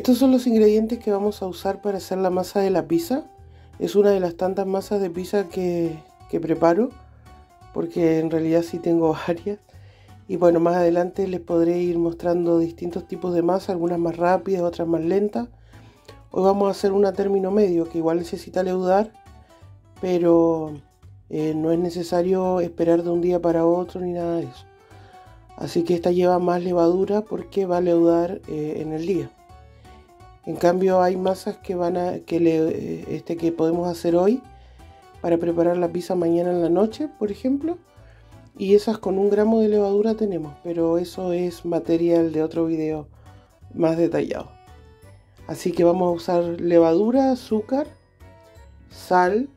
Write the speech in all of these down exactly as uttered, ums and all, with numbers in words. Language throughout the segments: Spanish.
Estos son los ingredientes que vamos a usar para hacer la masa de la pizza. Es una de las tantas masas de pizza que, que preparo, porque en realidad sí tengo varias. Y bueno, más adelante les podré ir mostrando distintos tipos de masa, algunas más rápidas, otras más lentas. Hoy vamos a hacer una término medio, que igual necesita leudar, pero eh, no es necesario esperar de un día para otro ni nada de eso. Así que esta lleva más levadura porque va a leudar eh, en el día. En cambio hay masas que van a que le, este que podemos hacer hoy para preparar la pizza mañana en la noche, por ejemplo, y esas con un gramo de levadura tenemos, pero eso es material de otro video más detallado. Así que vamos a usar levadura, azúcar, sal,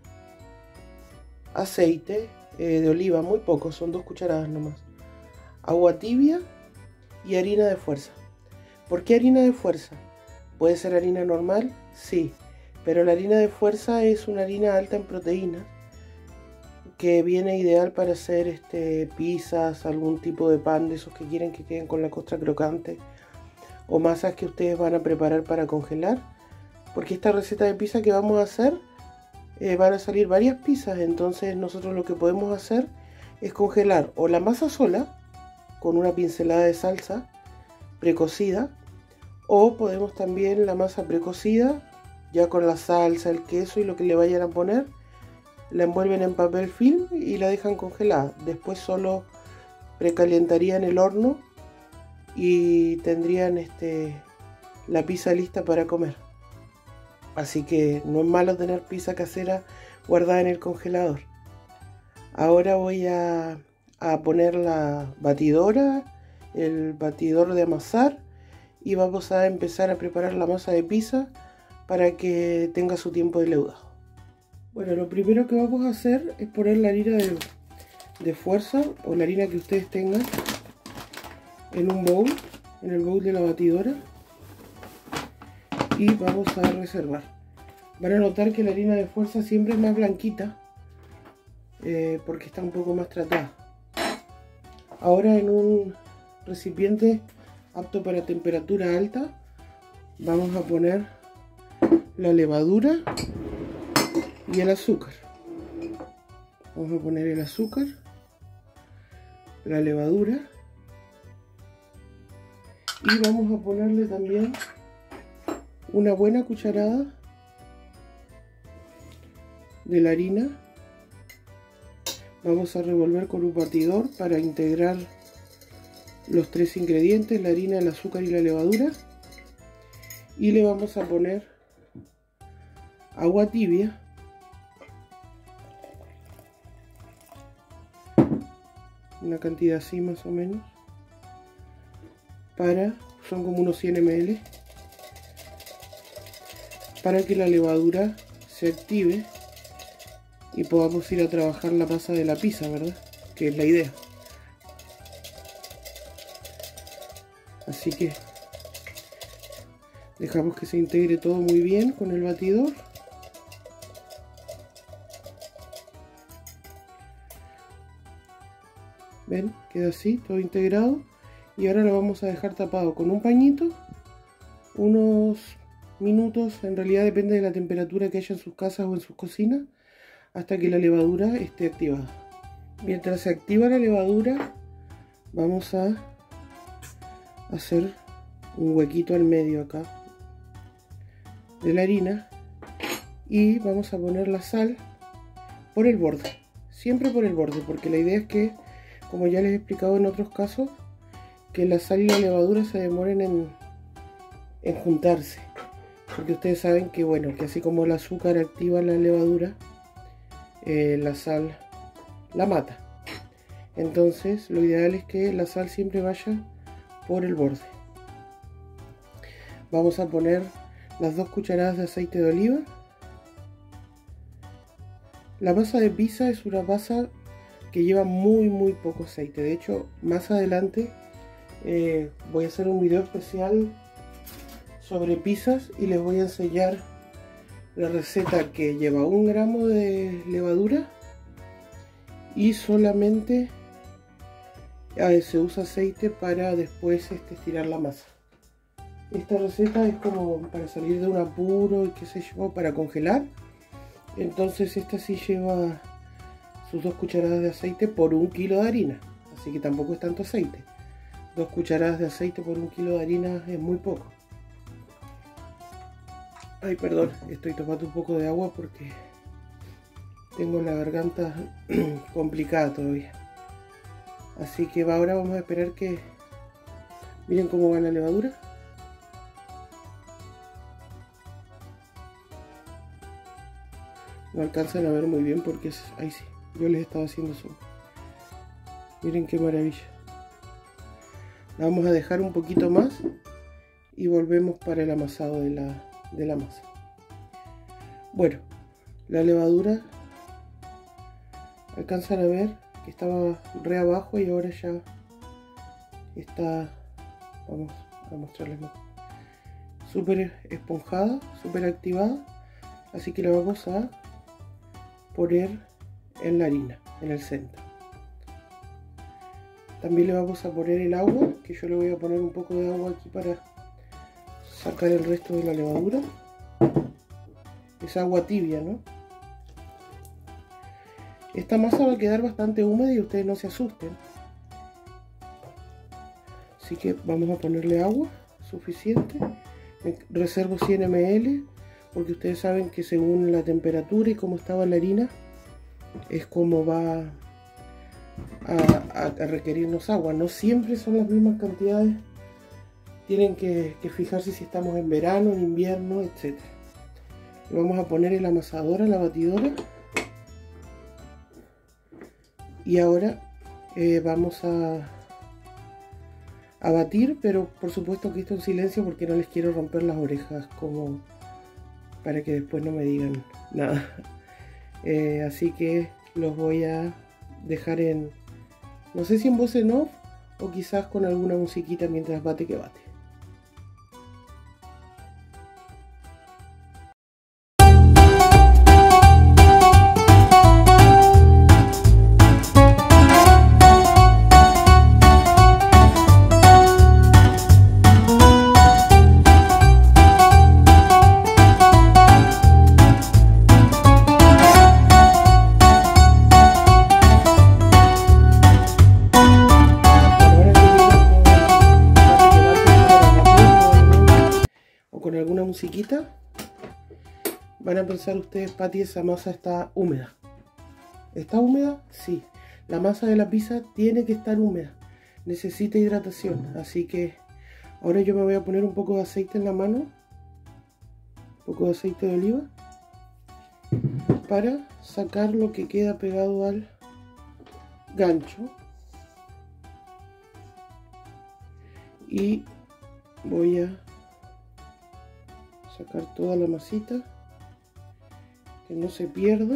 aceite eh, de oliva, muy poco, son dos cucharadas nomás, agua tibia y harina de fuerza. ¿Por qué harina de fuerza? ¿Puede ser harina normal? Sí, pero la harina de fuerza es una harina alta en proteínas que viene ideal para hacer este, pizzas, algún tipo de pan de esos que quieren que queden con la costra crocante, o masas que ustedes van a preparar para congelar, porque esta receta de pizza que vamos a hacer eh, van a salir varias pizzas. Entonces nosotros lo que podemos hacer es congelar o la masa sola con una pincelada de salsa precocida, o podemos también la masa precocida ya con la salsa, el queso y lo que le vayan a poner, la envuelven en papel film y la dejan congelada. Después solo precalentarían el horno y tendrían este, la pizza lista para comer. Así que no es malo tener pizza casera guardada en el congelador. Ahora voy a, a poner la batidora, el batidor de amasar, y vamos a empezar a preparar la masa de pizza para que tenga su tiempo de leudado. Bueno, lo primero que vamos a hacer es poner la harina de, de fuerza o la harina que ustedes tengan en un bowl, en el bowl de la batidora, y vamos a reservar. Van a notar que la harina de fuerza siempre es más blanquita eh, porque está un poco más tratada. Ahora en un recipiente apto para temperatura alta vamos a poner la levadura y el azúcar. Vamos a poner el azúcar, la levadura, y vamos a ponerle también una buena cucharada de la harina. Vamos a revolver con un batidor para integrar los tres ingredientes, la harina, el azúcar y la levadura, y le vamos a poner agua tibia, una cantidad así más o menos, para, son como unos cien mililitros, para que la levadura se active y podamos ir a trabajar la masa de la pizza, ¿verdad? Que es la idea. Así que dejamos que se integre todo muy bien con el batidor. ¿Ven? Queda así, todo integrado. Y ahora lo vamos a dejar tapado con un pañito unos minutos, en realidad depende de la temperatura que haya en sus casas o en sus cocinas, hasta que la levadura esté activada. Mientras se activa la levadura, vamos a hacer un huequito al medio acá de la harina y vamos a poner la sal por el borde, siempre por el borde, porque la idea es que, como ya les he explicado en otros casos, que la sal y la levadura se demoren en, en juntarse, porque ustedes saben que, bueno, que así como el azúcar activa la levadura, eh, la sal la mata. Entonces lo ideal es que la sal siempre vaya por el borde. Vamos a poner las dos cucharadas de aceite de oliva. La masa de pizza es una masa que lleva muy muy poco aceite. De hecho, más adelante eh, voy a hacer un video especial sobre pizzas y les voy a enseñar la receta que lleva un gramo de levadura y solamente eh, se usa aceite para después este, estirar la masa. Esta receta es como para salir de un apuro y qué sé yo, para congelar. Entonces esta sí lleva sus dos cucharadas de aceite por un kilo de harina. Así que tampoco es tanto aceite. Dos cucharadas de aceite por un kilo de harina es muy poco. Ay, perdón, estoy tomando un poco de agua porque tengo la garganta complicada todavía. Así que ahora vamos a esperar que... Miren cómo va la levadura. No alcanzan a ver muy bien porque es... Ahí sí, yo les estaba haciendo zoom. Miren qué maravilla. La vamos a dejar un poquito más y volvemos para el amasado de la, de la masa. Bueno, la levadura, alcanzan a ver que estaba re abajo y ahora ya está, vamos a mostrarles más, súper esponjada, súper activada. Así que la vamos a poner en la harina, en el centro. También le vamos a poner el agua, que yo le voy a poner un poco de agua aquí para sacar el resto de la levadura. Es agua tibia, ¿no? Esta masa va a quedar bastante húmeda y ustedes no se asusten. Así que vamos a ponerle agua suficiente. Me reservo cien mililitros porque ustedes saben que según la temperatura y cómo estaba la harina es como va a, a, a requerirnos agua. No siempre son las mismas cantidades. Tienen que, que fijarse si estamos en verano, en invierno, etcétera. Vamos a poner el amasador a la batidora. Y ahora eh, vamos a, a batir, pero por supuesto que esto en silencio porque no les quiero romper las orejas como para que después no me digan nada. Eh, así que los voy a dejar en, no sé si en voz en off o quizás con alguna musiquita mientras bate que bate. Con alguna musiquita van a pensar ustedes: Patti, esa masa está húmeda. ¿Está húmeda? Sí. La masa de la pizza tiene que estar húmeda, necesita hidratación. Así que ahora yo me voy a poner un poco de aceite en la mano, un poco de aceite de oliva, para sacar lo que queda pegado al gancho. Y voy a sacar toda la masita, que no se pierda.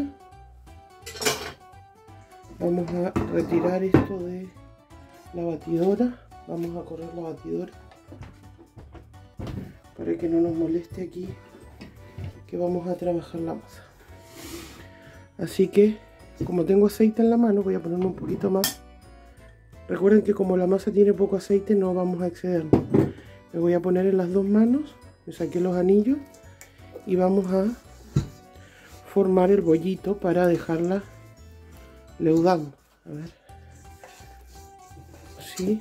Vamos a retirar esto de la batidora. Vamos a correr la batidora para que no nos moleste aquí que vamos a trabajar la masa. Así que como tengo aceite en la mano, voy a ponerme un poquito más. Recuerden que como la masa tiene poco aceite, no vamos a excedernos. Me voy a poner en las dos manos. Me saqué los anillos y vamos a formar el bollito para dejarla leudando. A ver. Así.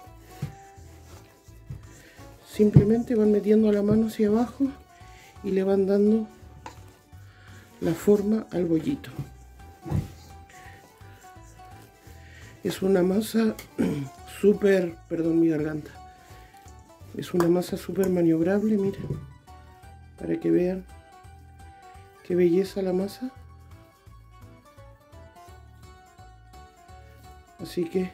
Simplemente van metiendo la mano hacia abajo y le van dando la forma al bollito. Es una masa súper, perdón mi garganta. Es una masa súper maniobrable, miren, para que vean qué belleza la masa. Así que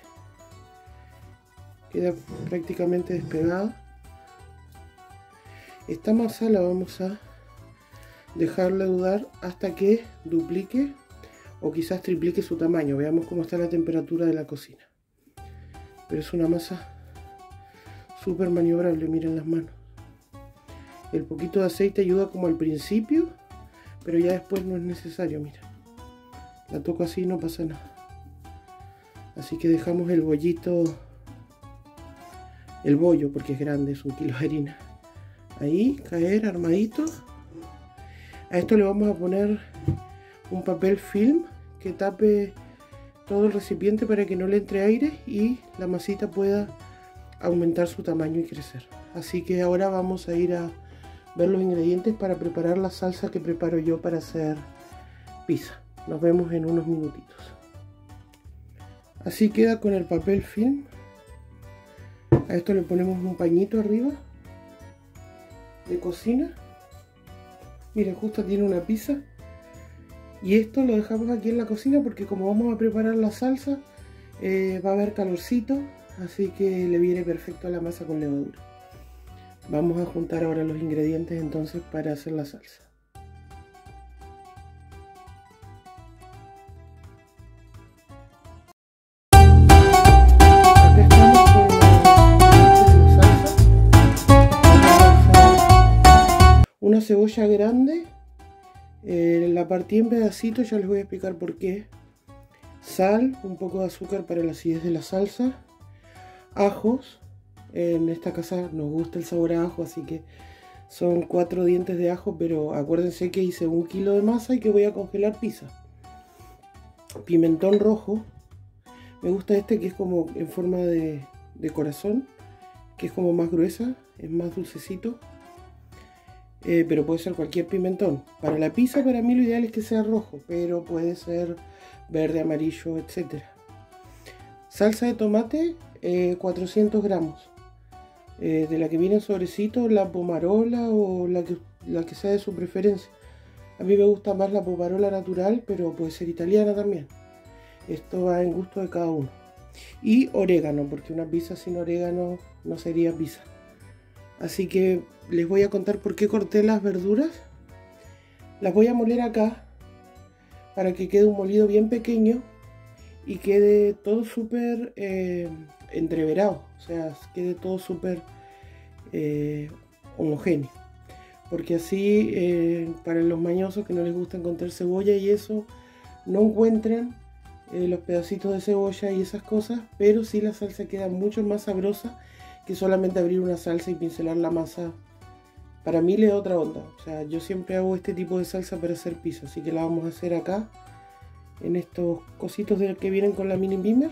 queda prácticamente despegada. Esta masa la vamos a dejar leudar hasta que duplique o quizás triplique su tamaño. Veamos cómo está la temperatura de la cocina. Pero es una masa súper maniobrable, miren las manos. El poquito de aceite ayuda como al principio, pero ya después no es necesario, mira. La toco así y no pasa nada. Así que dejamos el bollito, el bollo, porque es grande, es un kilo de harina, Ahí, caer armadito. A esto le vamos a poner un papel film que tape todo el recipiente para que no le entre aire y la masita pueda aumentar su tamaño y crecer. Así que ahora vamos a ir a ver los ingredientes para preparar la salsa que preparo yo para hacer pizza. Nos vemos en unos minutitos. Así queda con el papel film. A esto le ponemos un pañito arriba de cocina. Miren, justo tiene una pizza. Y esto lo dejamos aquí en la cocina porque como vamos a preparar la salsa, eh, va a haber calorcito, así que le viene perfecto a la masa con levadura. Vamos a juntar ahora los ingredientes entonces para hacer la salsa. Acá estamos con la salsa. Una cebolla grande. Eh, la partí en pedacitos, ya les voy a explicar por qué. Sal, un poco de azúcar para la acidez de la salsa. Ajos. En esta casa nos gusta el sabor a ajo, así que son cuatro dientes de ajo, pero acuérdense que hice un kilo de masa y que voy a congelar pizza. Pimentón rojo. Me gusta este que es como en forma de, de corazón, que es como más gruesa, es más dulcecito. Eh, pero puede ser cualquier pimentón. Para la pizza para mí lo ideal es que sea rojo, pero puede ser verde, amarillo, etcétera. Salsa de tomate, eh, cuatrocientos gramos. Eh, de la que viene en sobrecito, la pomarola o la que, la que sea de su preferencia. A mí me gusta más la pomarola natural, pero puede ser italiana también. Esto va en gusto de cada uno. Y orégano, porque una pizza sin orégano no sería pizza. Así que les voy a contar por qué corté las verduras. Las voy a moler acá para que quede un molido bien pequeño y quede todo súper eh, entreverado, o sea, quede todo súper eh, homogéneo. Porque así eh, para los mañosos que no les gusta encontrar cebolla y eso, no encuentran eh, los pedacitos de cebolla y esas cosas, pero sí la salsa queda mucho más sabrosa que solamente abrir una salsa y pincelar la masa. Para mí le da otra onda. O sea, yo siempre hago este tipo de salsa para hacer pizza, así que la vamos a hacer acá en estos cositos de que vienen con la mini beamer.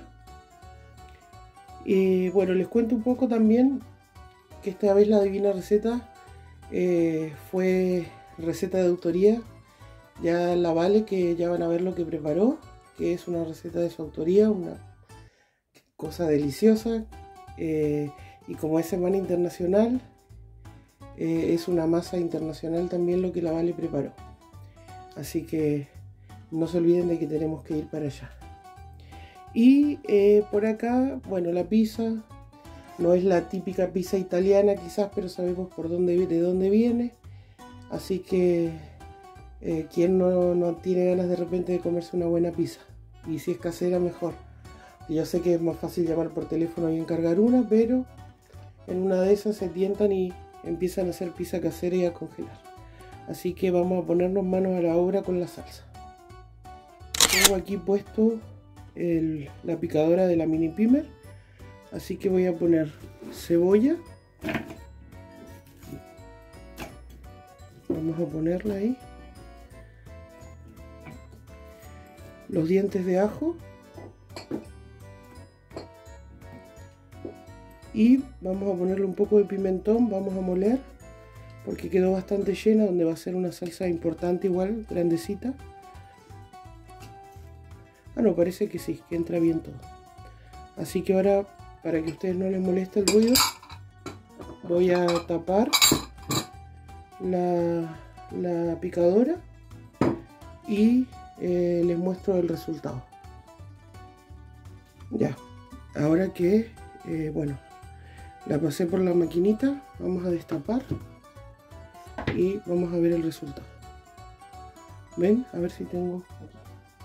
Y bueno, les cuento un poco también que esta vez la divina receta eh, fue receta de autoría. Ya la Vale, que ya van a ver lo que preparó, que es una receta de su autoría, una cosa deliciosa. Eh, y como es Semana Internacional, eh, es una masa internacional también lo que la Vale preparó. Así que no se olviden de que tenemos que ir para allá. Y eh, por acá, bueno, la pizza no es la típica pizza italiana quizás, pero sabemos por dónde, de dónde viene. Así que eh, ¿quién no, no tiene ganas de repente de comerse una buena pizza? Y si es casera, mejor. Yo sé que es más fácil llamar por teléfono y encargar una, pero en una de esas se tientan y empiezan a hacer pizza casera y a congelar. Así que vamos a ponernos manos a la obra con la salsa. Tengo aquí puesto el, la picadora de la mini pimer, así que voy a poner cebolla. Vamos a ponerla ahí. Los dientes de ajo. Y vamos a ponerle un poco de pimentón, vamos a moler, porque quedó bastante llena, donde va a ser una salsa importante igual, grandecita. Ah, no, parece que sí, que entra bien todo. Así que ahora, para que a ustedes no les moleste el ruido, voy a tapar la, la picadora y eh, les muestro el resultado. Ya, ahora que, eh, bueno, la pasé por la maquinita, vamos a destapar y vamos a ver el resultado. ¿Ven? A ver si tengo aquí.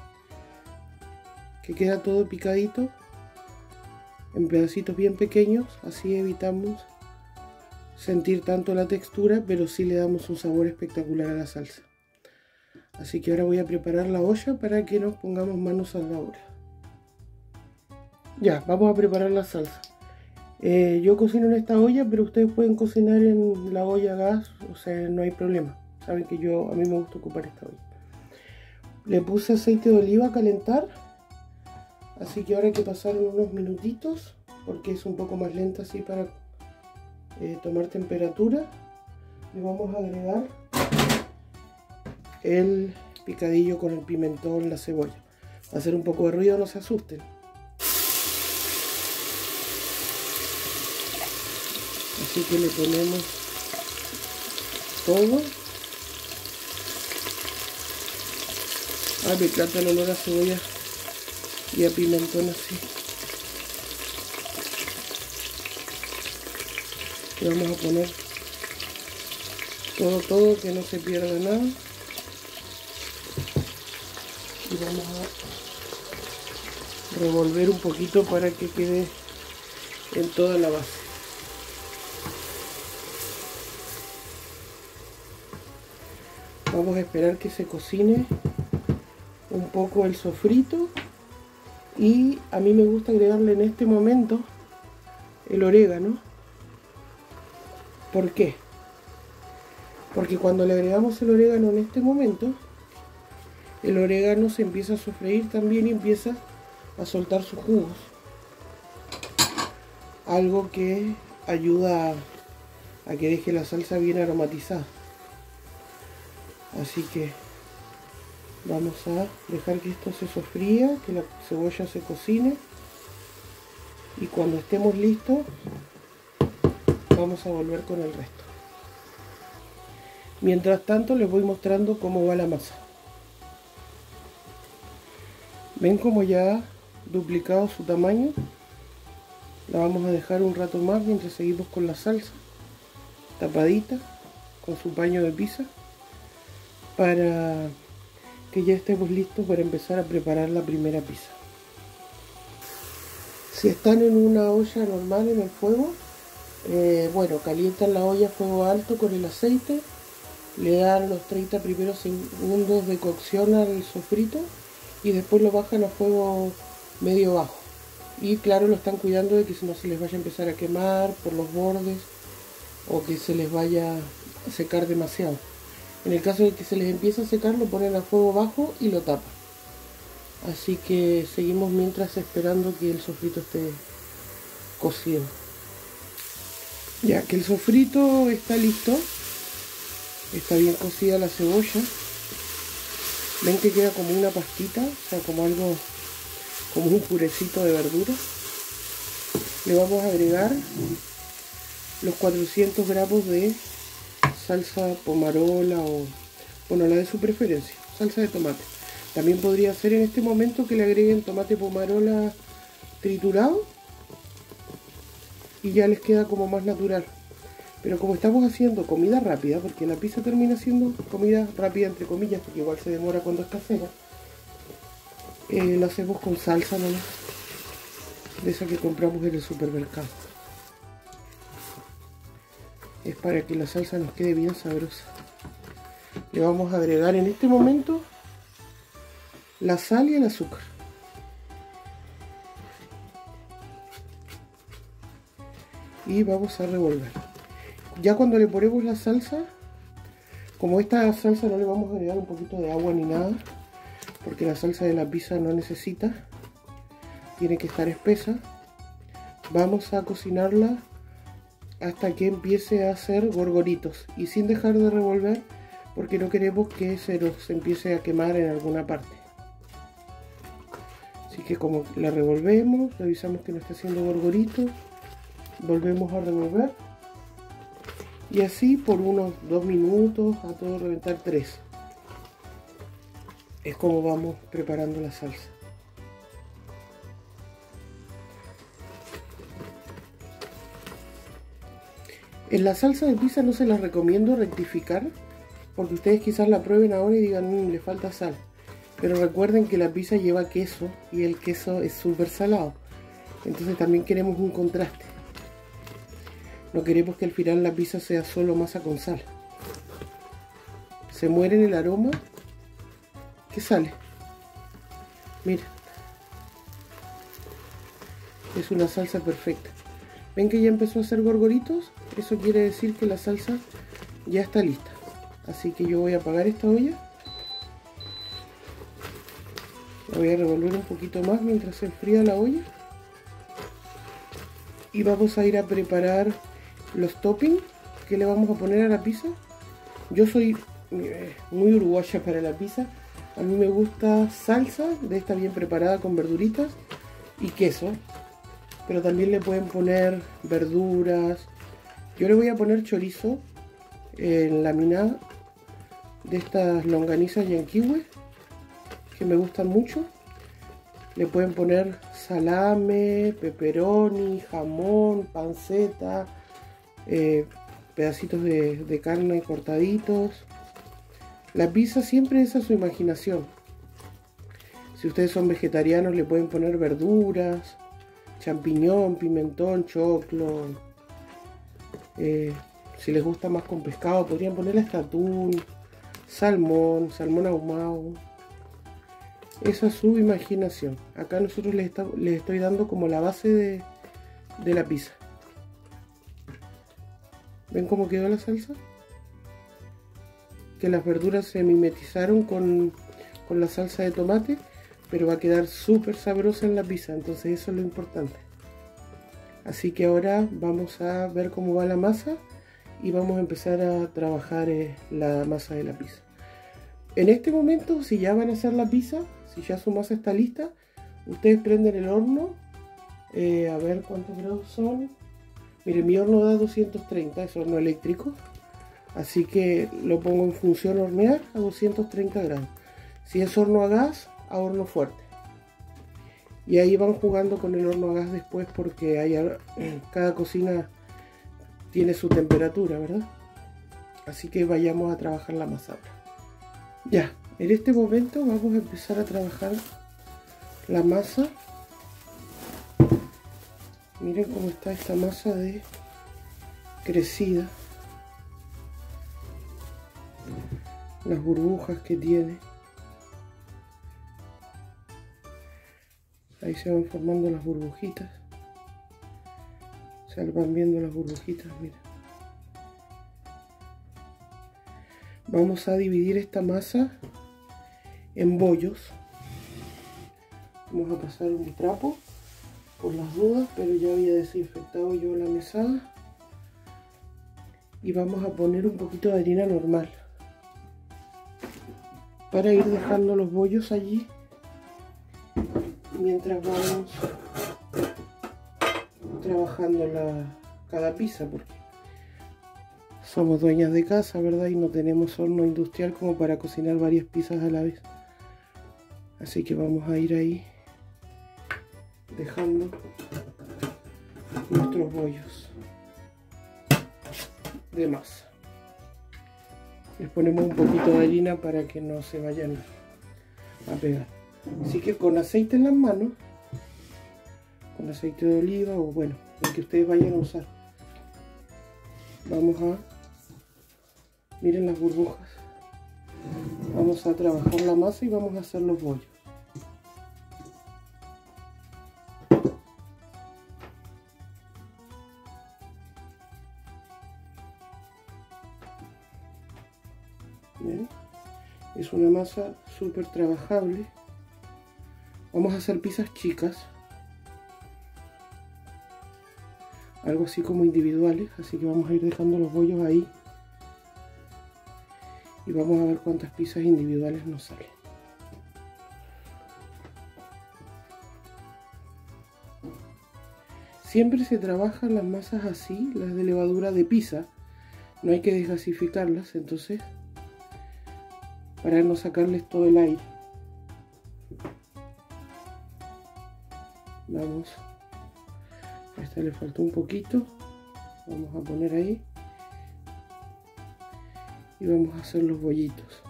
Que queda todo picadito en pedacitos bien pequeños, así evitamos sentir tanto la textura, pero sí le damos un sabor espectacular a la salsa. Así que ahora voy a preparar la olla para que nos pongamos manos a la obra. Ya, vamos a preparar la salsa. Eh, yo cocino en esta olla, pero ustedes pueden cocinar en la olla a gas, o sea, no hay problema. Saben que yo, a mí me gusta ocupar esta olla. Le puse aceite de oliva a calentar, así que ahora hay que pasar unos minutitos, porque es un poco más lenta así para eh, tomar temperatura. Le vamos a agregar el picadillo con el pimentón, la cebolla. Va a hacer un poco de ruido, no se asusten. Así que le ponemos todo. Ay, me encanta el olor a cebolla y a pimentón así. Le vamos a poner todo, todo, que no se pierda nada. Y vamos a revolver un poquito para que quede en toda la base. Vamos a esperar que se cocine un poco el sofrito, y a mí me gusta agregarle en este momento el orégano. ¿Por qué? Porque cuando le agregamos el orégano en este momento, el orégano se empieza a sofreír también y empieza a soltar sus jugos, algo que ayuda a que deje la salsa bien aromatizada. Así que vamos a dejar que esto se sofría, que la cebolla se cocine, y cuando estemos listos vamos a volver con el resto. Mientras tanto les voy mostrando cómo va la masa. ¿Ven cómo ya ha duplicado su tamaño? La vamos a dejar un rato más mientras seguimos con la salsa tapadita con su paño de pizza, para que ya estemos listos para empezar a preparar la primera pizza. Si están en una olla normal en el fuego, eh, bueno, calientan la olla a fuego alto con el aceite, le dan los treinta primeros segundos de cocción al sofrito y después lo bajan a fuego medio bajo. Y claro, lo están cuidando de que no se les vaya a empezar a quemar por los bordes o que se les vaya a secar demasiado. En el caso de que se les empiece a secar, lo ponen a fuego bajo y lo tapan. Así que seguimos mientras esperando que el sofrito esté cocido. Ya que el sofrito está listo, está bien cocida la cebolla. Ven que queda como una pastita, o sea, como algo, como un purecito de verdura. Le vamos a agregar los cuatrocientos gramos de salsa pomarola, o bueno, la de su preferencia, salsa de tomate. También podría ser en este momento que le agreguen tomate pomarola triturado y ya les queda como más natural. Pero como estamos haciendo comida rápida, porque la pizza termina siendo comida rápida entre comillas, porque igual se demora cuando es casera, eh, lo hacemos con salsa nomás, de esa que compramos en el supermercado. Es para que la salsa nos quede bien sabrosa. Le vamos a agregar en este momento la sal y el azúcar. Y vamos a revolver. Ya cuando le ponemos la salsa, como esta salsa no le vamos a agregar un poquito de agua ni nada, porque la salsa de la pizza no necesita, tiene que estar espesa, vamos a cocinarla hasta que empiece a hacer gorgoritos y sin dejar de revolver, porque no queremos que se nos empiece a quemar en alguna parte. Así que como la revolvemos, revisamos que no esté haciendo gorgoritos, volvemos a revolver y así por unos dos minutos, a todo reventar tres. Es como vamos preparando la salsa. En la salsa de pizza no se las recomiendo rectificar, porque ustedes quizás la prueben ahora y digan, mmm, le falta sal. Pero recuerden que la pizza lleva queso y el queso es súper salado. Entonces también queremos un contraste. No queremos que al final la pizza sea solo masa con sal. Se muere en el aroma que sale. Mira. Es una salsa perfecta. ¿Ven que ya empezó a hacer gorgoritos? Eso quiere decir que la salsa ya está lista. Así que yo voy a apagar esta olla. La voy a revolver un poquito más mientras se enfría la olla. Y vamos a ir a preparar los toppings que le vamos a poner a la pizza. Yo soy eh, muy uruguaya para la pizza. A mí me gusta salsa de esta bien preparada con verduritas y queso. Pero también le pueden poner verduras. Yo le voy a poner chorizo en laminado de estas longanizas yanquiwe que me gustan mucho. Le pueden poner salame, pepperoni, jamón, panceta, eh, pedacitos de, de carne cortaditos. La pizza siempre es a su imaginación. Si ustedes son vegetarianos le pueden poner verduras, champiñón, pimentón, choclo. Eh, si les gusta más con pescado podrían ponerle hasta atún, salmón, salmón ahumado. Esa es su imaginación. Acá nosotros les, está, les estoy dando como la base de, de la pizza. ¿Ven cómo quedó la salsa? Que las verduras se mimetizaron con, con la salsa de tomate, pero va a quedar súper sabrosa en la pizza, entonces eso es lo importante. Así que ahora vamos a ver cómo va la masa y vamos a empezar a trabajar eh, la masa de la pizza. En este momento, si ya van a hacer la pizza, si ya su masa está lista, ustedes prenden el horno, eh, a ver cuántos grados son. Miren, mi horno da doscientos treinta, es horno eléctrico, así que lo pongo en función hornear a doscientos treinta grados. Si es horno a gas, a horno fuerte. Y ahí van jugando con el horno a gas después porque hay, cada cocina tiene su temperatura, ¿verdad? Así que vayamos a trabajar la masa ahora. Ya, en este momento vamos a empezar a trabajar la masa. Miren cómo está esta masa de crecida. Las burbujas que tiene. Ahí se van formando las burbujitas. Se van viendo las burbujitas, miren. Vamos a dividir esta masa en bollos. Vamos a pasar un trapo por las dudas, pero ya había desinfectado yo la mesada. Y vamos a poner un poquito de harina normal para ir dejando los bollos allí mientras vamos trabajando la, cada pizza, porque somos dueñas de casa, ¿verdad? Y no tenemos horno industrial como para cocinar varias pizzas a la vez. Así que vamos a ir ahí dejando nuestros bollos de masa. Les ponemos un poquito de harina para que no se vayan a pegar. Así que con aceite en las manos, con aceite de oliva o bueno, el que ustedes vayan a usar, vamos a, miren las burbujas, vamos a trabajar la masa y vamos a hacer los bollos. Bien. Es una masa súper trabajable. Vamos a hacer pizzas chicas, algo así como individuales, así que vamos a ir dejando los bollos ahí y vamos a ver cuántas pizzas individuales nos salen. Siempre se trabajan las masas así, las de levadura de pizza, no hay que desgasificarlas, entonces para no sacarles todo el aire. Vamos, a esta le faltó un poquito, vamos a poner ahí y vamos a hacer los bollitos.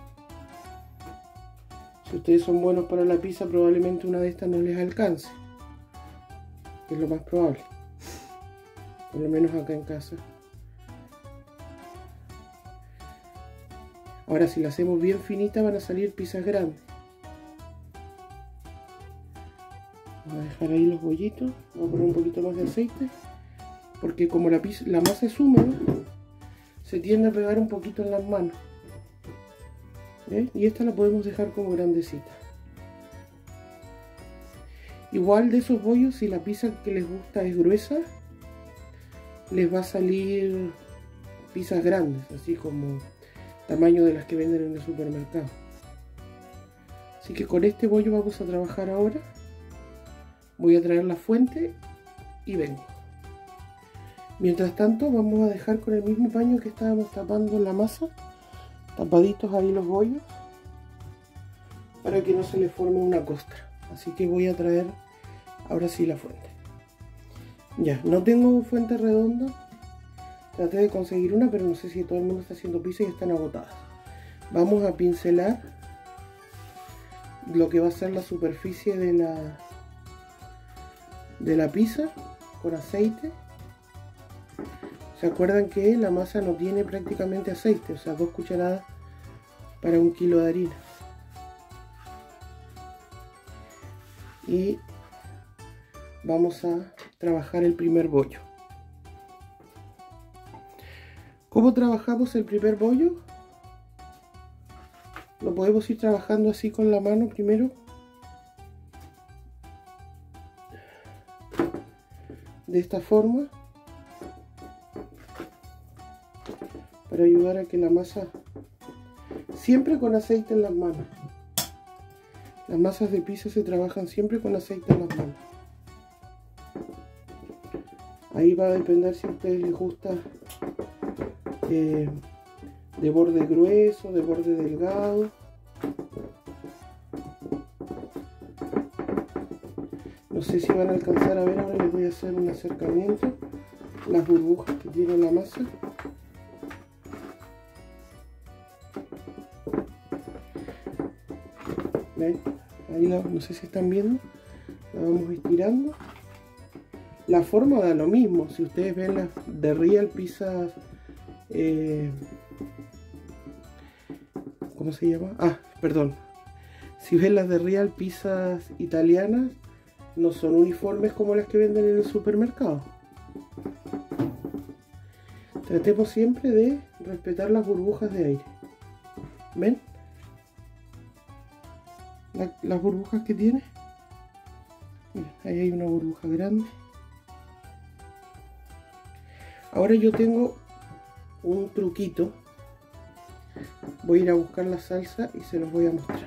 Si ustedes son buenos para la pizza, probablemente una de estas no les alcance, es lo más probable, por lo menos acá en casa. Ahora si la hacemos bien finita van a salir pizzas grandes. Vamos a dejar ahí los bollitos, vamos a poner un poquito más de aceite porque como la, pizza, la masa es húmeda, se tiende a pegar un poquito en las manos. ¿Ves? Y esta la podemos dejar como grandecita. Igual de esos bollos, si la pizza que les gusta es gruesa, les va a salir pizzas grandes, así como tamaño de las que venden en el supermercado. Así que con este bollo vamos a trabajar ahora. Voy a traer la fuente y vengo. Mientras tanto vamos a dejar con el mismo paño que estábamos tapando la masa, tapaditos ahí los bollos, para que no se les forme una costra. Así que voy a traer ahora sí la fuente. Ya, no tengo fuente redonda. Traté de conseguir una, pero no sé si todo el mundo está haciendo pizza y están agotadas. Vamos a pincelar lo que va a ser la superficie de la, de la pizza con aceite. ¿Se acuerdan que la masa no tiene prácticamente aceite? O sea, dos cucharadas para un kilo de harina. Y vamos a trabajar el primer bollo. ¿Cómo trabajamos el primer bollo? Lo podemos ir trabajando así con la mano primero. De esta forma. Para ayudar a que la masa... Siempre con aceite en las manos. Las masas de pizza se trabajan siempre con aceite en las manos. Ahí va a depender si a ustedes les gusta eh, de borde grueso, de borde delgado. No sé si van a alcanzar a ver, ahora les voy a hacer un acercamiento. Las burbujas que tiene la masa. ¿Ven? Ahí la, no sé si están viendo, la vamos estirando. La forma da lo mismo. Si ustedes ven las de Real pizzas, eh, ¿cómo se llama? Ah, perdón. Si ven las de Real pizzas italianas, no son uniformes como las que venden en el supermercado. Tratemos siempre de respetar las burbujas de aire. ¿Ven? La, las burbujas que tiene. Mira, ahí hay una burbuja grande. Ahora yo tengo un truquito. Voy a ir a buscar la salsa y se los voy a mostrar.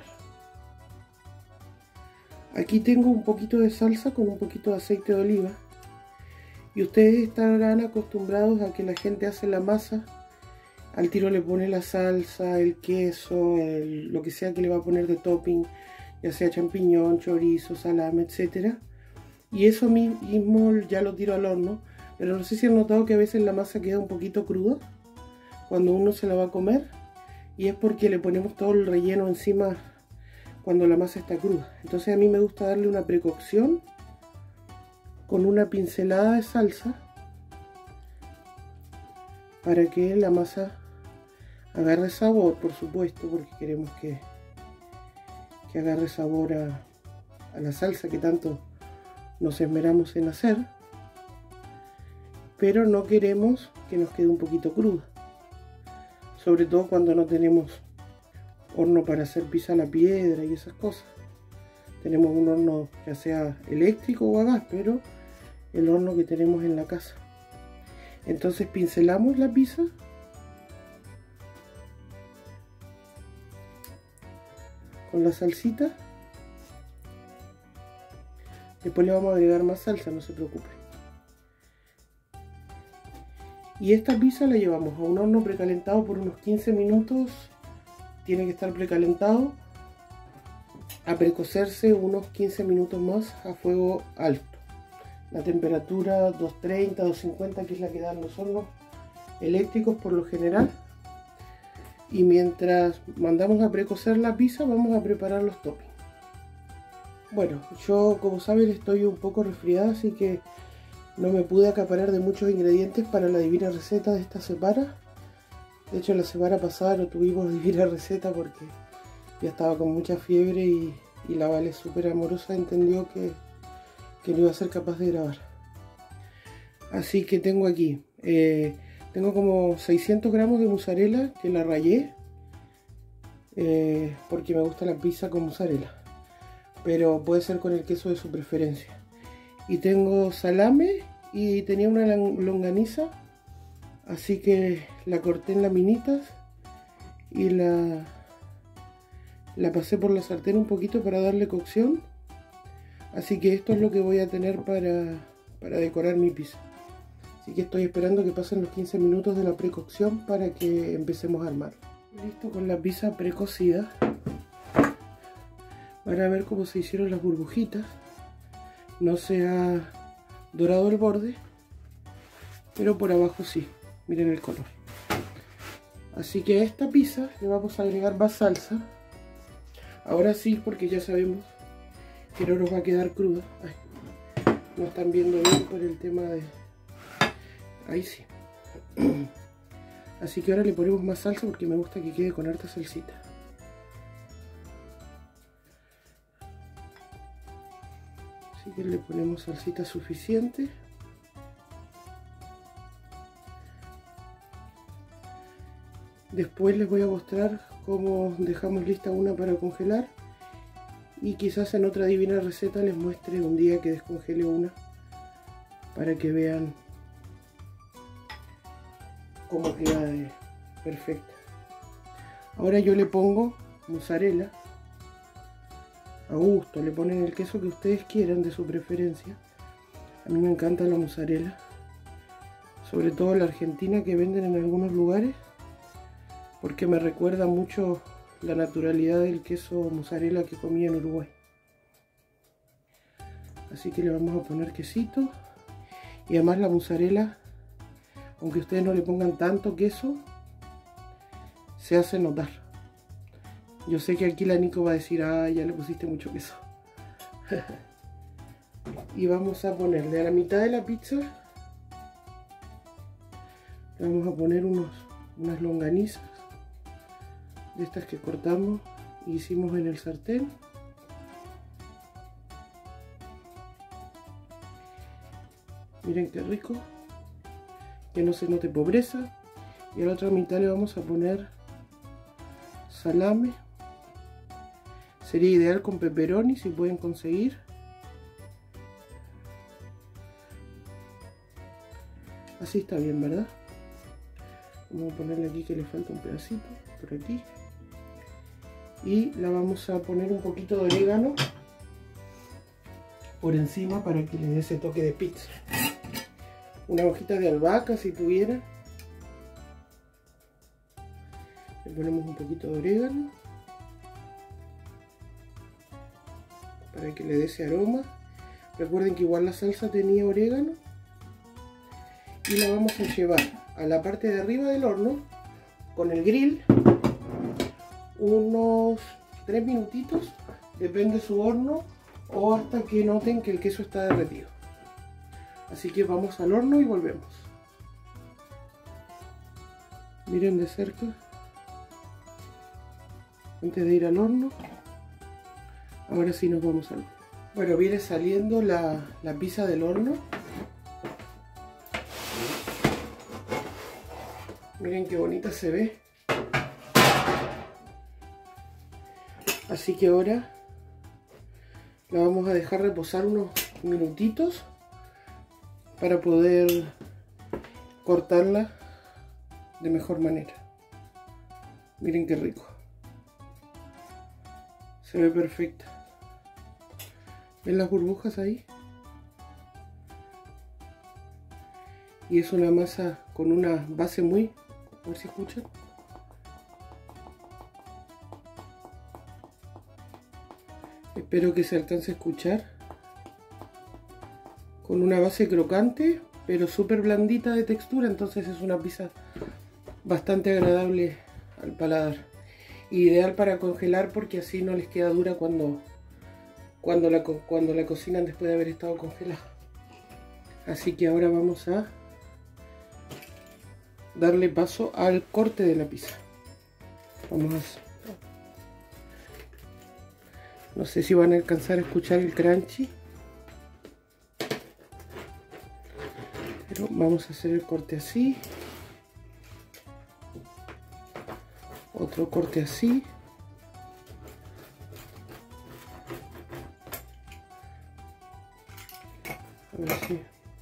Aquí tengo un poquito de salsa con un poquito de aceite de oliva. Y ustedes estarán acostumbrados a que la gente hace la masa. Al tiro le pone la salsa, el queso, el, lo que sea que le va a poner de topping. Ya sea champiñón, chorizo, salame, etcétera. Y eso mismo ya lo tiro al horno. Pero no sé si han notado que a veces la masa queda un poquito cruda cuando uno se la va a comer. Y es porque le ponemos todo el relleno encima cuando la masa está cruda. Entonces a mí me gusta darle una precocción con una pincelada de salsa para que la masa agarre sabor, por supuesto, porque queremos que, que agarre sabor a, a la salsa que tanto nos esmeramos en hacer. Pero no queremos que nos quede un poquito cruda, sobre todo cuando no tenemos horno para hacer pizza a la piedra y esas cosas. Tenemos un horno ya sea eléctrico o a gas, pero el horno que tenemos en la casa. Entonces pincelamos la pizza con la salsita. Después le vamos a agregar más salsa, no se preocupen. Y esta pizza la llevamos a un horno precalentado por unos quince minutos. Tiene que estar precalentado. A precocerse unos quince minutos más a fuego alto. La temperatura doscientos treinta, doscientos cincuenta, que es la que dan los hornos eléctricos por lo general. Y mientras mandamos a precocer la pizza, vamos a preparar los toppings. Bueno, yo como saben estoy un poco resfriada, así que no me pude acaparar de muchos ingredientes para la divina receta de esta semana. De hecho, la semana pasada no tuvimos divina receta porque ya estaba con mucha fiebre y, y la Vale, súper amorosa, entendió que, que no iba a ser capaz de grabar. Así que tengo aquí, eh, tengo como seiscientos gramos de mozzarella que la rallé. Eh, porque me gusta la pizza con mozzarella. Pero puede ser con el queso de su preferencia. Y tengo salame y tenía una longaniza. Así que la corté en laminitas y la, la pasé por la sartén un poquito para darle cocción. Así que esto es lo que voy a tener para, para decorar mi pizza. Así que estoy esperando que pasen los quince minutos de la precocción para que empecemos a armar. Listo con la pizza precocida. Van a ver cómo se hicieron las burbujitas. No se ha dorado el borde, pero por abajo sí. Miren el color. Así que a esta pizza le vamos a agregar más salsa. Ahora sí, porque ya sabemos que no nos va a quedar cruda. Ay, no están viendo bien por el tema de... Ahí sí. Así que ahora le ponemos más salsa porque me gusta que quede con harta salsita. Así que le ponemos salsita suficiente. Después les voy a mostrar cómo dejamos lista una para congelar. Y quizás en otra divina receta les muestre un día que descongele una para que vean cómo queda de perfecta. Ahora yo le pongo mozzarella a gusto, le ponen el queso que ustedes quieran de su preferencia. A mí me encanta la mozzarella, sobre todo la argentina que venden en algunos lugares, porque me recuerda mucho la naturalidad del queso mozzarella que comí en Uruguay. Así que le vamos a poner quesito, y además la mozzarella, aunque ustedes no le pongan tanto queso, se hace notar. Yo sé que aquí la Nico va a decir, ah, ya le pusiste mucho queso. Y vamos a ponerle a la mitad de la pizza, le vamos a poner unos, unas longanizas, de estas que cortamos y hicimos en el sartén. Miren qué rico. Que no se note pobreza. Y a la otra mitad le vamos a poner salame. Sería ideal con pepperoni si pueden conseguir. Así está bien, ¿verdad? Vamos a ponerle aquí que le falta un pedacito por aquí. Y la vamos a poner un poquito de orégano por encima para que le dé ese toque de pizza. Una hojita de albahaca si tuviera. Le ponemos un poquito de orégano para que le dé ese aroma. Recuerden que igual la salsa tenía orégano. Y la vamos a llevar a la parte de arriba del horno con el grill unos tres minutitos, depende de su horno, o hasta que noten que el queso está derretido. Así que vamos al horno y volvemos. Miren de cerca, antes de ir al horno. Ahora sí nos vamos al horno. Bueno, viene saliendo la, la pizza del horno. Miren qué bonita se ve. Así que ahora la vamos a dejar reposar unos minutitos para poder cortarla de mejor manera. Miren qué rico. Se ve perfecta. ¿Ven las burbujas ahí? Y es una masa con una base muy... A ver si escuchan. Espero que se alcance a escuchar. Con una base crocante, pero súper blandita de textura. Entonces es una pizza bastante agradable al paladar. Ideal para congelar porque así no les queda dura cuando, cuando, la, cuando la cocinan después de haber estado congelada. Así que ahora vamos a darle paso al corte de la pizza. Vamos a... No sé si van a alcanzar a escuchar el crunchy. Pero vamos a hacer el corte así, otro corte así, a ver si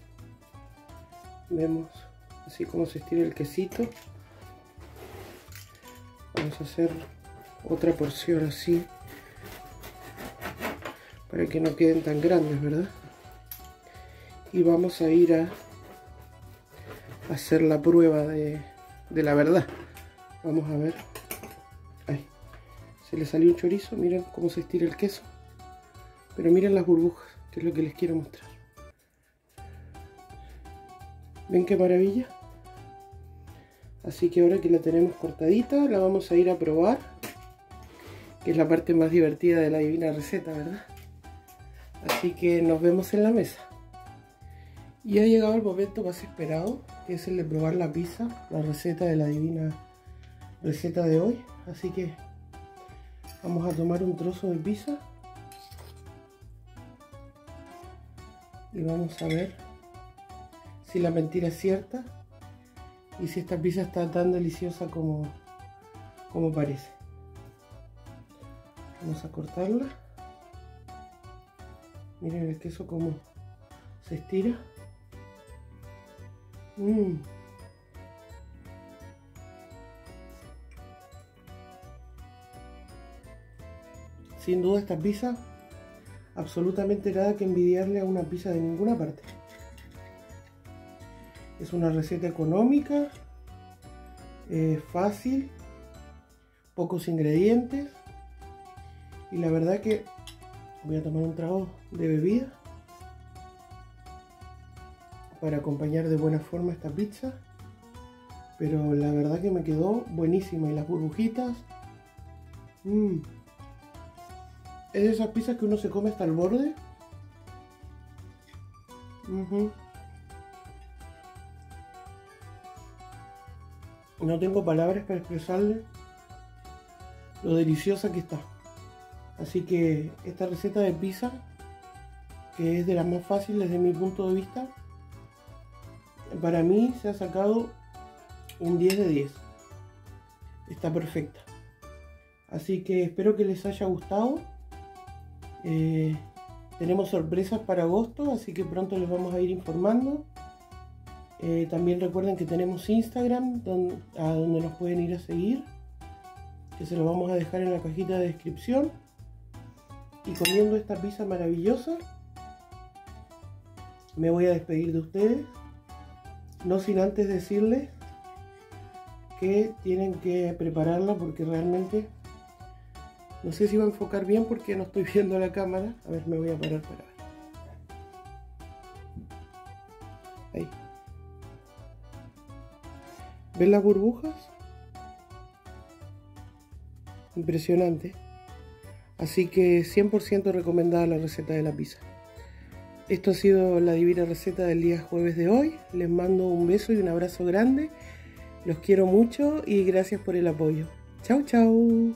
vemos así como se estira el quesito. Vamos a hacer otra porción así para que no queden tan grandes, ¿verdad? Y vamos a ir a hacer la prueba de, de la verdad. Vamos a ver. Ahí. Se le salió un chorizo. Miren cómo se estira el queso. Pero miren las burbujas, que es lo que les quiero mostrar. ¿Ven qué maravilla? Así que ahora que la tenemos cortadita, la vamos a ir a probar. Que es la parte más divertida de la divina receta, ¿verdad? Así que nos vemos en la mesa. Y ha llegado el momento más esperado, que es el de probar la pizza, la receta de la divina receta de hoy. Así que vamos a tomar un trozo de pizza y vamos a ver si la mentira es cierta y si esta pizza está tan deliciosa como, como parece. Vamos a cortarla. Miren el queso como se estira. Mm. Sin duda esta pizza, absolutamente nada que envidiarle a una pizza de ninguna parte. Es una receta económica, eh, fácil, pocos ingredientes y la verdad que voy a tomar un trago de bebida para acompañar de buena forma esta pizza, pero la verdad que me quedó buenísima y las burbujitas, mmm, es de esas pizzas que uno se come hasta el borde. Uh-huh. No tengo palabras para expresarle lo deliciosa que está. Así que esta receta de pizza, que es de las más fáciles desde mi punto de vista, para mí se ha sacado un diez de diez. Está perfecta. Así que espero que les haya gustado. Eh, tenemos sorpresas para agosto, así que pronto les vamos a ir informando. Eh, también recuerden que tenemos Instagram, donde, a donde nos pueden ir a seguir, que se lo vamos a dejar en la cajita de descripción. Y comiendo esta pizza maravillosa, me voy a despedir de ustedes. No sin antes decirles que tienen que prepararla porque realmente no sé si va a enfocar bien porque no estoy viendo la cámara. A ver, me voy a parar para ver. Ahí. ¿Ven las burbujas? Impresionante. Así que cien por ciento recomendada la receta de la pizza. Esto ha sido la divina receta del día jueves de hoy. Les mando un beso y un abrazo grande. Los quiero mucho y gracias por el apoyo. Chau, chau.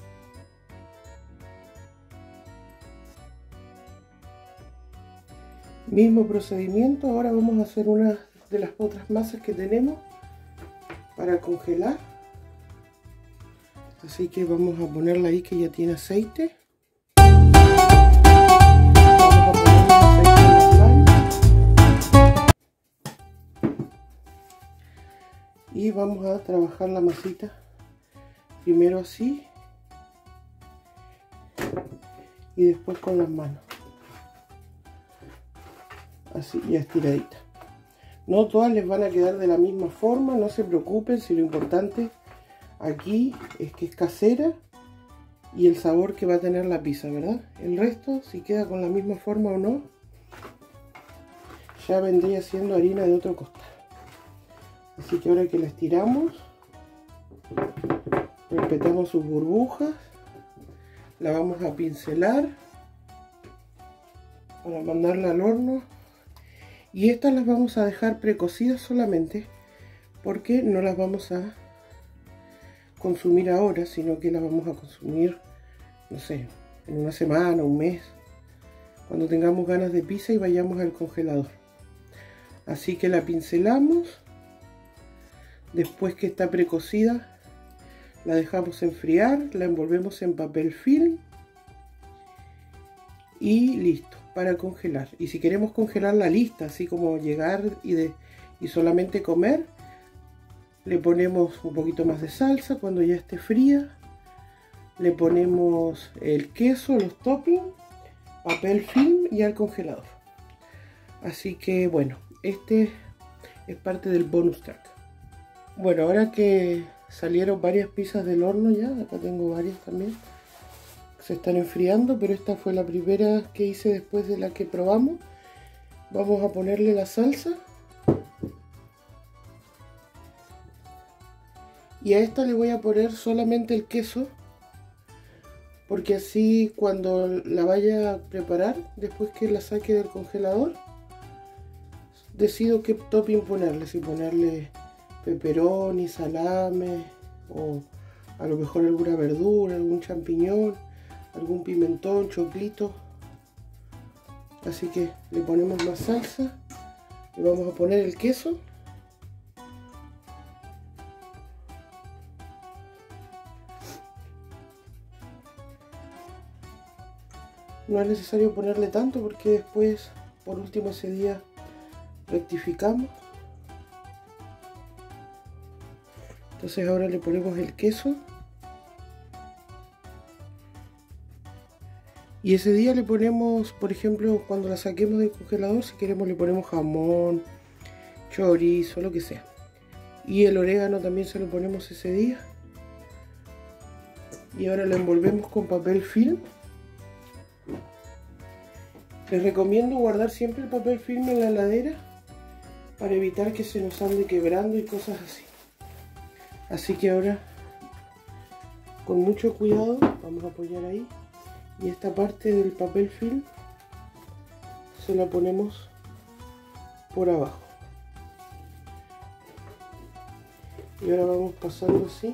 Mismo procedimiento. Ahora vamos a hacer una de las otras masas que tenemos para congelar. Así que vamos a ponerla ahí que ya tiene aceite. Y vamos a trabajar la masita primero así y después con las manos así ya estiradita. No todas les van a quedar de la misma forma, no se preocupen, si lo importante aquí es que es casera y el sabor que va a tener la pizza, ¿verdad? El resto, si queda con la misma forma o no, ya vendría siendo harina de otro costal. Así que ahora que la estiramos, respetamos sus burbujas, la vamos a pincelar para mandarla al horno. Y estas las vamos a dejar precocidas solamente porque no las vamos a consumir ahora, sino que las vamos a consumir, no sé, en una semana, un mes, cuando tengamos ganas de pizza y vayamos al congelador. Así que la pincelamos. Después que está precocida, la dejamos enfriar, la envolvemos en papel film y listo, para congelar. Y si queremos congelarla lista, así como llegar y, de, y solamente comer, le ponemos un poquito más de salsa cuando ya esté fría. Le ponemos el queso, los toppings, papel film y al congelador. Así que bueno, este es parte del bonus track. Bueno, ahora que salieron varias pizzas del horno ya, acá tengo varias también, se están enfriando, pero esta fue la primera que hice después de la que probamos. Vamos a ponerle la salsa. Y a esta le voy a poner solamente el queso, porque así cuando la vaya a preparar, después que la saque del congelador, decido qué topping ponerle, si ponerle pepperoni, salame, o a lo mejor alguna verdura, algún champiñón, algún pimentón, choclito. Así que le ponemos más salsa, le vamos a poner el queso. No es necesario ponerle tanto porque después, por último, ese día rectificamos. Entonces ahora le ponemos el queso. Y ese día le ponemos, por ejemplo, cuando la saquemos del congelador, si queremos le ponemos jamón, chorizo, lo que sea. Y el orégano también se lo ponemos ese día. Y ahora lo envolvemos con papel film. Les recomiendo guardar siempre el papel film en la heladera para evitar que se nos ande quebrando y cosas así. Así que ahora, con mucho cuidado, vamos a apoyar ahí. Y esta parte del papel film se la ponemos por abajo. Y ahora vamos pasando así.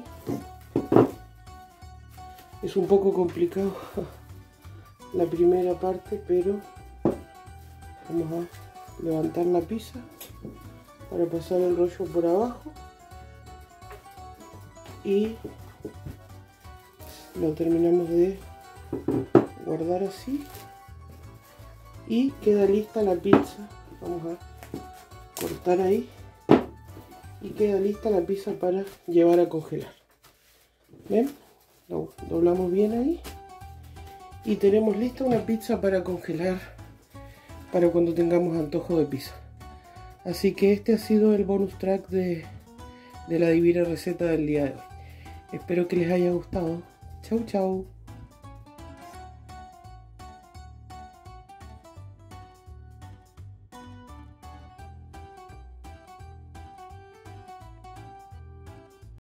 Es un poco complicado la primera parte, pero vamos a levantar la pizza para pasar el rollo por abajo y lo terminamos de guardar así y queda lista la pizza. Vamos a cortar ahí y queda lista la pizza para llevar a congelar. ¿Ven? Lo doblamos bien ahí y tenemos lista una pizza para congelar para cuando tengamos antojo de pizza. Así que este ha sido el bonus track de, de la divina receta del día de hoy. Espero que les haya gustado. Chau chau.